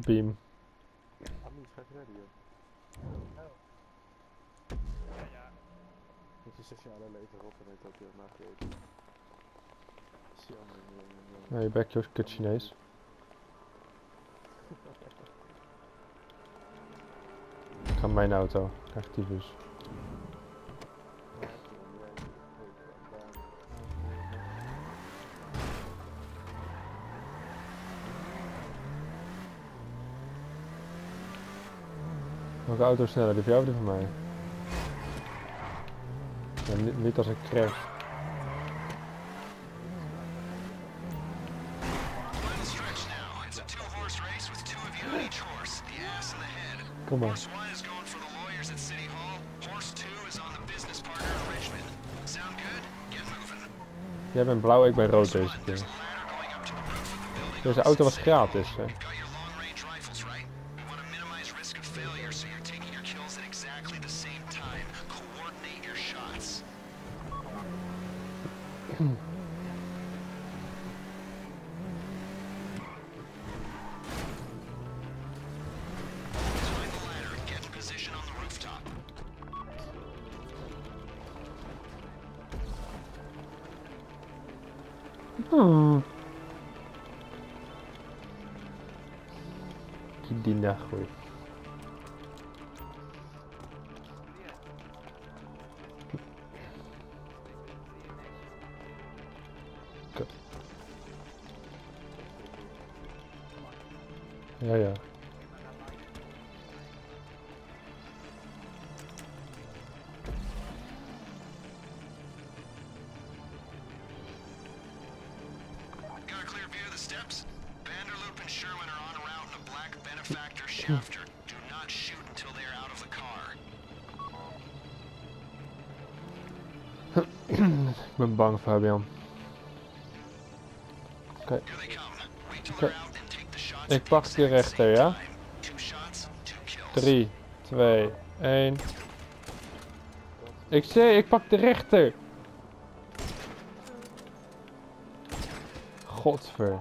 beam. Amies, ga ik redden, joh. Met je 6 jaar leven op en heeft ook heel nagekeken. Nee, back your kut Chinees. Ik ga mijn auto. Krijg tyfus. Welke auto is sneller? Die van jou of die van mij? Ja, niet als ik crash. Kom maar. Jij bent blauw, ik ben rood deze keer. Deze auto was gratis, hè. Die nagooi. Ja, ja. Ik ben bang, Fabian. Oké. Ik pak de rechter, ja? 3, 2, 1. Ik pak de rechter. Godver.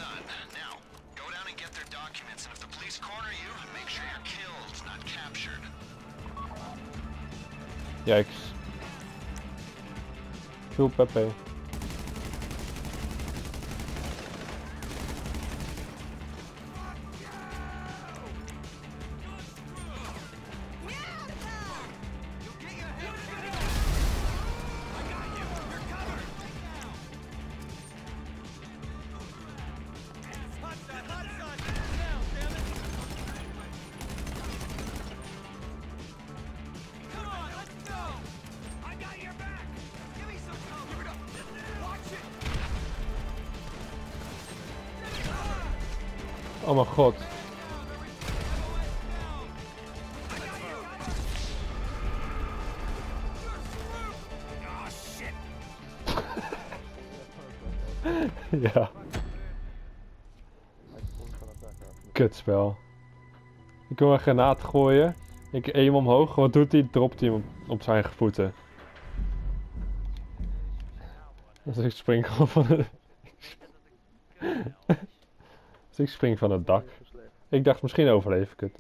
Yikes. Veel Pepe. Oh mijn god. Ja. Kutspel. Ik wil een granaat gooien. Ik aim hem omhoog. Wat doet hij? Dropt hij hem op zijn eigen voeten. Dus ik spring gewoon van het... Dus ik spring van het dak. Ik dacht misschien overleef ik het.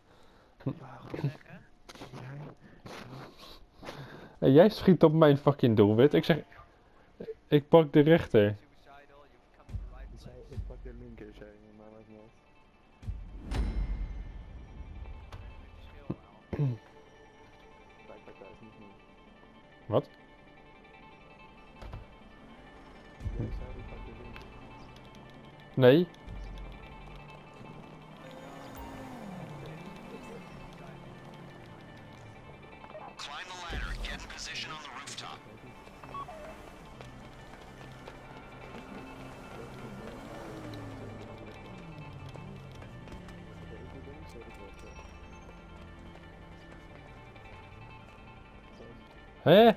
En jij schiet op mijn fucking doelwit. Ik zeg... Ik pak de rechter. Ik pak de linker, zei je, maar dat niet. Wat? Nee. Hé?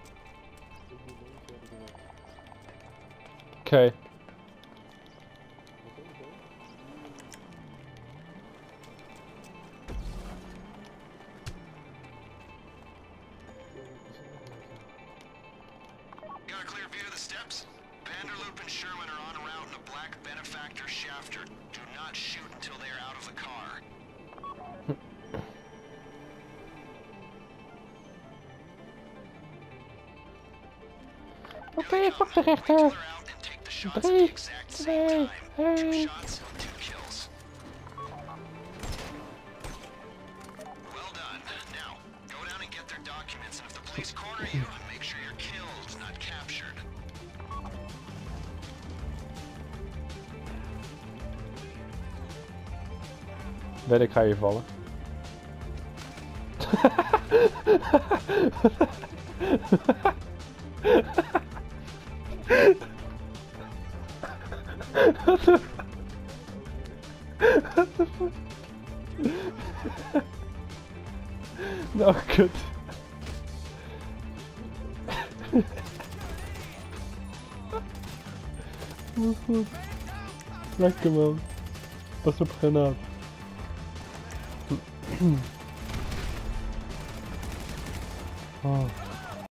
Oké. and Sherman are en route in a black benefactor shafter. Do not shoot until they are out of the car. Oké, pak de rechter. 3, 2, 1. Well done. Now, go down and get their documents, and if the police corner you, make sure you're killed, not captured. Ben ik ga hier vallen. What the fuck? Nou, kut. Wat goed. Lekker man. Pas op granaat. Oh.